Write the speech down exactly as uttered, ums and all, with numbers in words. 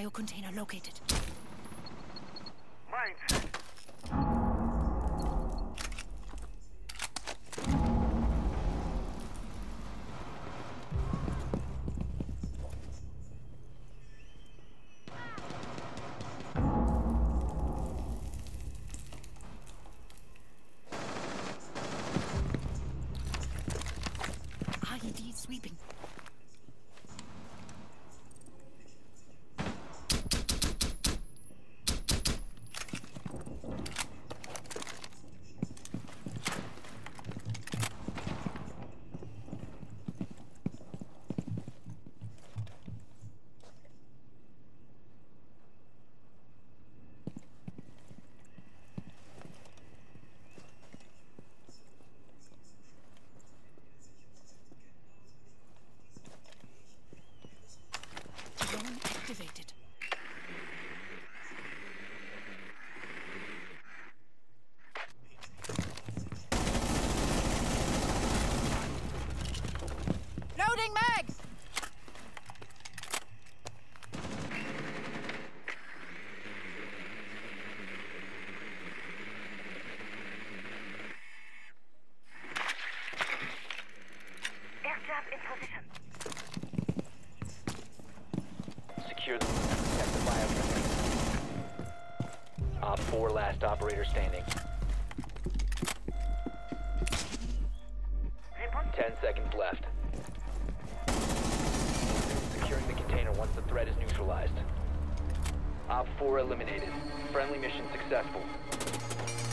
biocontainer located. Mines. I E D sweeping. Drone activated. Loading mags! Aircraft in position. Secure the protect the biocontainer. Op four, last operator standing. Report. Ten seconds left. Securing the container once the threat is neutralized. Op four eliminated. Friendly mission successful.